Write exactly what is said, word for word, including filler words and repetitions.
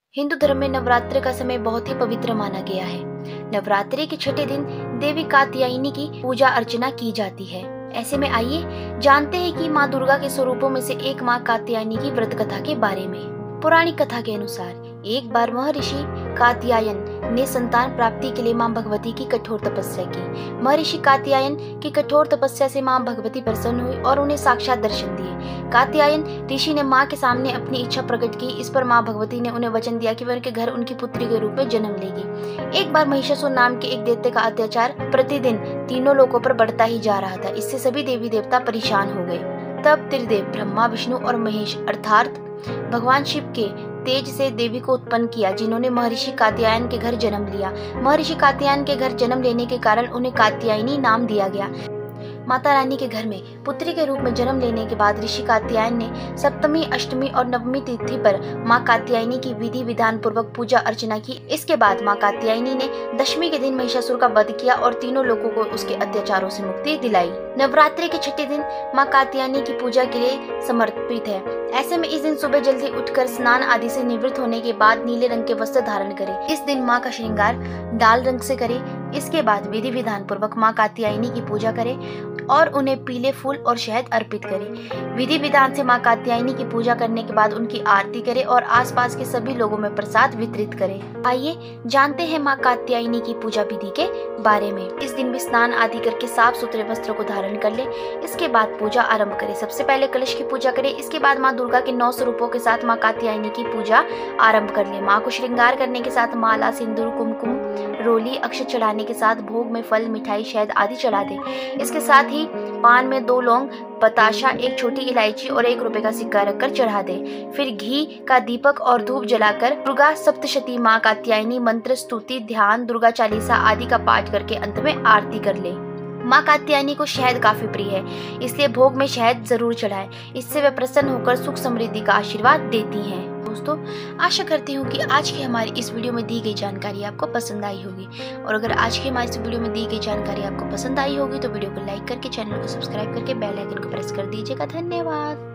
हिंदू धर्म में नवरात्र का समय बहुत ही पवित्र माना गया है। नवरात्रि के छठे दिन देवी कात्यायनी की पूजा अर्चना की जाती है। ऐसे में आइए जानते हैं कि माँ दुर्गा के स्वरूपों में से एक माँ कात्यायनी की व्रत कथा के बारे में। पौराणिक कथा के अनुसार एक बार महर्षि कात्यायन ने संतान प्राप्ति के लिए माँ भगवती की कठोर तपस्या की। महर्षि कात्यायन की कठोर तपस्या से माँ भगवती प्रसन्न हुई और उन्हें साक्षात दर्शन दिए। कात्यायन ऋषि ने माँ के सामने अपनी इच्छा प्रकट की। इस पर माँ भगवती ने उन्हें वचन दिया कि वह उनके घर उनकी पुत्री के रूप में जन्म लेगी। एक बार महिषासुर नाम के एक दैत्य का अत्याचार प्रतिदिन तीनों लोकों पर बढ़ता ही जा रहा था। इससे सभी देवी देवता परेशान हो गए। तब त्रिदेव ब्रह्मा, विष्णु और महेश अर्थात भगवान शिव के तेज से देवी को उत्पन्न किया, जिन्होंने महर्षि कात्यायन के घर जन्म लिया। महर्षि कात्यायन के घर जन्म लेने के कारण उन्हें कात्यायनी नाम दिया गया। माता रानी के घर में पुत्री के रूप में जन्म लेने के बाद ऋषि कात्यायन ने सप्तमी, अष्टमी और नवमी तिथि पर माँ कात्यायनी की विधि विधान पूर्वक पूजा अर्चना की। इसके बाद माँ कात्यायनी ने दशमी के दिन महिषासुर का वध किया और तीनों लोगों को उसके अत्याचारों से मुक्ति दिलाई। नवरात्रि के छठे दिन माँ कात्यायनी की पूजा के लिए समर्पित है। ऐसे में इस दिन सुबह जल्दी उठकर स्नान आदि से निवृत्त होने के बाद नीले रंग के वस्त्र धारण करें। इस दिन माँ का श्रृंगार लाल रंग से करें। इसके बाद विधि विधान पूर्वक माँ कात्यायनी की पूजा करें और उन्हें पीले फूल और शहद अर्पित करें। विधि विधान से माँ कात्यायनी की पूजा करने के बाद उनकी आरती करें और आसपास के सभी लोगों में प्रसाद वितरित करें। आइए जानते हैं माँ कात्यायनी की पूजा विधि के बारे में। इस दिन भी स्नान आदि करके साफ सुथरे वस्त्रों को धारण कर ले। इसके बाद पूजा आरंभ करें। सबसे पहले कलश की पूजा करें। इसके बाद माँ दुर्गा के नौ स्वरूपों के साथ माँ कात्यायनी की पूजा आरंभ कर ले। माँ को श्रृंगार करने के साथ माला, सिंदूर, कुमकुम, रोली, अक्षत चढ़ाने के साथ भोग में फल, मिठाई, शहद आदि चढ़ा दे। इसके साथ ही पान में दो लौंग, बताशा, एक छोटी इलायची और एक रुपए का सिक्का रखकर चढ़ा दे। फिर घी का दीपक और धूप जलाकर दुर्गा सप्तशती, माँ कात्यायनी मंत्र, स्तुति, ध्यान, दुर्गा चालीसा आदि का पाठ करके अंत में आरती कर ले। माँ कात्यायनी को शहद काफी प्रिय है, इसलिए भोग में शहद जरूर चढ़ाएं। इससे वे प्रसन्न होकर सुख समृद्धि का आशीर्वाद देती हैं। दोस्तों, आशा करती हूँ कि आज की हमारी इस वीडियो में दी गई जानकारी आपको पसंद आई होगी। और अगर आज की हमारी इस वीडियो में दी गई जानकारी आपको पसंद आई होगी तो वीडियो को लाइक करके, चैनल को सब्सक्राइब करके बेल आइकन को प्रेस कर दीजिएगा। धन्यवाद।